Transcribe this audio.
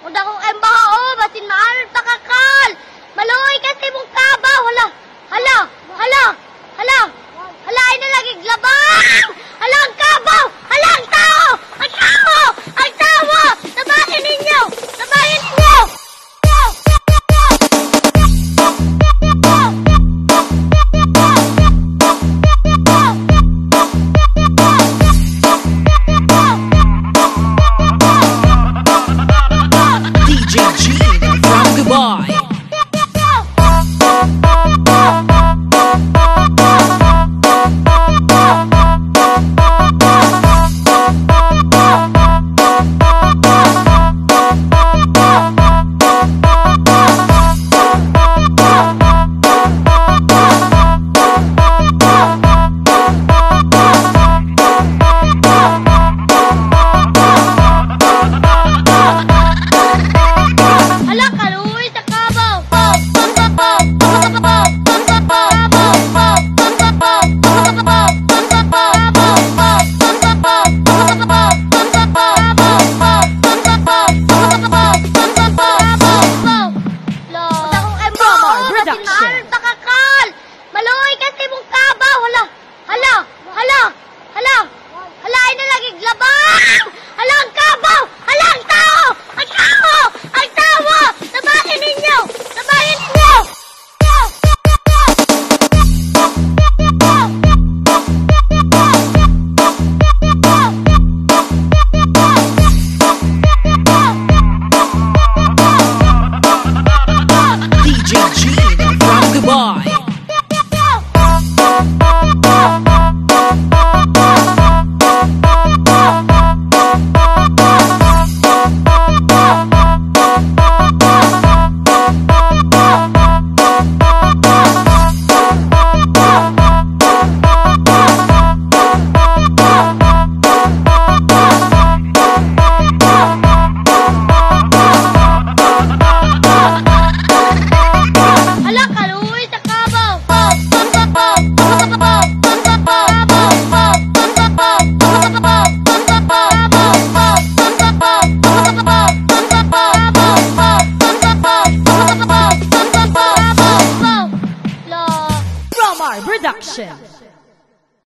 Uda kong embao, basin maaral takakal. Maloy kasi mong kabaw. Hala, ay na lagi glabang. Hala, ang kabaw, hala, ang tao. Sabahin ninyo. DJ Gene from Dubai. Maloy kasi mong kabaw. Hala, ay na lagi glabang. Hala, ang kabaw, hala, ang tao. Sabahin ninyo. DJ Gene from Dubai. From our production.